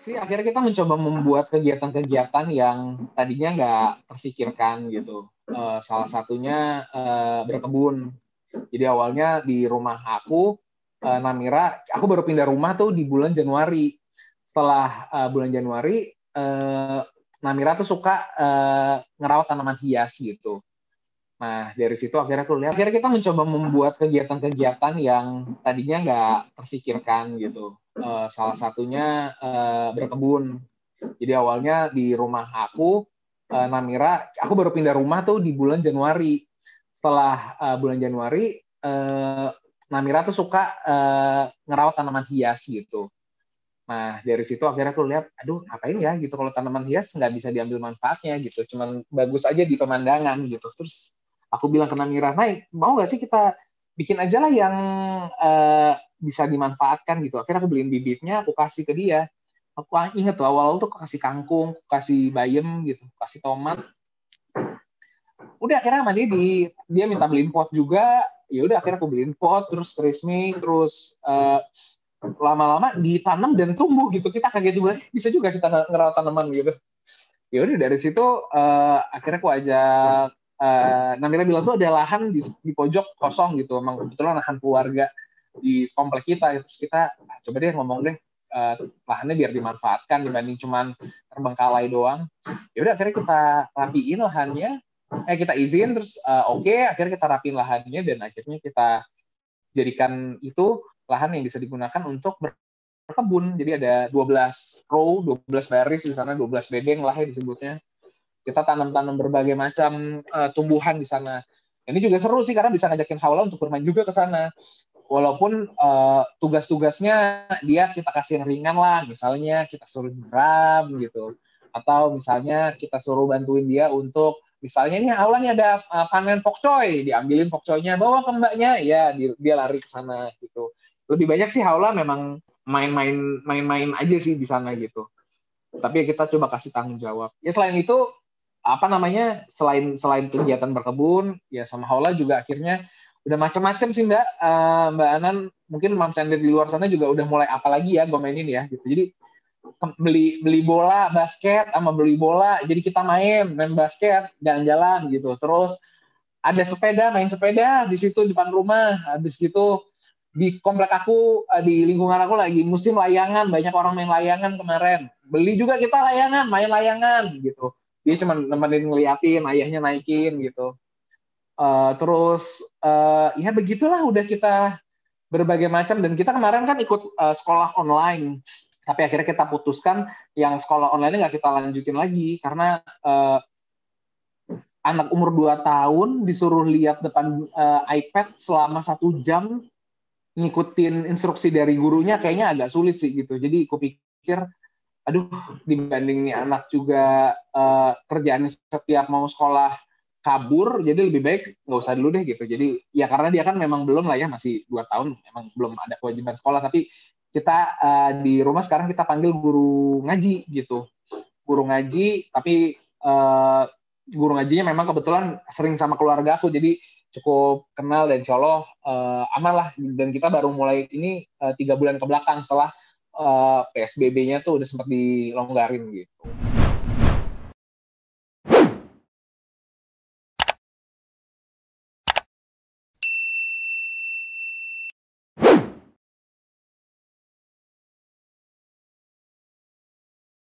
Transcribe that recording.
Sih akhirnya kita mencoba membuat kegiatan-kegiatan yang tadinya nggak terfikirkan gitu. Salah satunya berkebun. Jadi awalnya di rumah aku, Namira, aku baru pindah rumah tuh di bulan Januari. Setelah bulan Januari, Namira tuh suka ngerawat tanaman hias gitu. Nah, dari situ akhirnya aku lihat, akhirnya kita mencoba membuat kegiatan-kegiatan yang tadinya nggak terfikirkan gitu. Salah satunya berkebun. Jadi awalnya di rumah aku, Namira, aku baru pindah rumah tuh di bulan Januari. Setelah bulan Januari, Namira tuh suka ngerawat tanaman hias gitu. Nah, dari situ akhirnya aku lihat, aduh, ngapain ya gitu kalau tanaman hias nggak bisa diambil manfaatnya gitu, cuman bagus aja di pemandangan gitu. Terus aku bilang ke Namira, Nay, mau nggak sih kita bikin aja lah yang bisa dimanfaatkan gitu. Akhirnya aku beliin bibitnya, aku kasih ke dia. Aku inget tuh awal-awal tuh aku kasih kangkung, aku kasih bayam gitu, kasih tomat. Udah akhirnya sama dia minta beliin pot juga. Ya udah akhirnya aku beliin pot, terus tresmi, terus lama-lama ditanam dan tumbuh gitu. Kita kaget juga, bisa juga kita ngerawat tanaman gitu. Ya udah dari situ akhirnya aku ajak Namira bilang tuh ada lahan di pojok kosong gitu. Emang kebetulan lahan keluarga di komplek kita. Terus kita coba deh ngomong deh lahannya biar dimanfaatkan dibanding cuman terbengkalai doang. Ya udah akhirnya kita rapiin lahannya. Kita izin terus oke, akhirnya kita rapiin lahannya dan akhirnya kita jadikan itu lahan yang bisa digunakan untuk berkebun. Jadi ada 12 row, 12 baris di sana, 12 bedeng lah ya disebutnya. Kita tanam-tanam berbagai macam tumbuhan di sana. Ini juga seru sih karena bisa ngajakin Haula untuk bermain juga ke sana. Walaupun tugas-tugasnya dia kita kasih yang ringan lah, misalnya kita suruh nyiram gitu, atau misalnya kita suruh bantuin dia untuk misalnya nih Haula nih ada panen pokcoy, diambilin pokcoynya, bawa ke mbaknya, ya dia lari ke sana gitu. Lebih banyak sih Haula memang main-main aja sih di sana gitu. Tapi kita coba kasih tanggung jawab. Ya selain itu apa namanya selain kegiatan berkebun ya sama Haula juga akhirnya udah macam-macam sih Mbak Anan, mungkin Mam Sender di luar sana juga udah mulai apa lagi ya gue mainin ya gitu. Jadi beli beli bola basket sama beli bola jadi kita main basket jalan-jalan gitu. Terus ada sepeda, main sepeda di situ depan rumah. Habis gitu di komplek aku, di lingkungan aku lagi musim layangan, banyak orang main layangan kemarin. Beli juga kita layangan, main layangan gitu. Dia cuma nemenin ngeliatin, ayahnya naikin gitu. Terus ya begitulah udah kita berbagai macam dan kita kemarin kan ikut sekolah online. Tapi akhirnya kita putuskan yang sekolah online nggak kita lanjutin lagi karena anak umur 2 tahun disuruh lihat depan iPad selama 1 jam ngikutin instruksi dari gurunya kayaknya agak sulit sih gitu. Jadi aku pikir, aduh dibanding nih anak juga kerjaan setiap mau sekolah kabur, jadi lebih baik nggak usah dulu deh gitu. Jadi ya karena dia kan memang belum lah ya, masih 2 tahun, memang belum ada kewajiban sekolah. Tapi kita di rumah sekarang kita panggil guru ngaji gitu. Guru ngaji, tapi guru ngajinya memang kebetulan sering sama keluarga aku, jadi cukup kenal dan insya Allah aman lah. Dan kita baru mulai ini 3 bulan ke belakang setelah PSBB-nya tuh udah sempat dilonggarin gitu.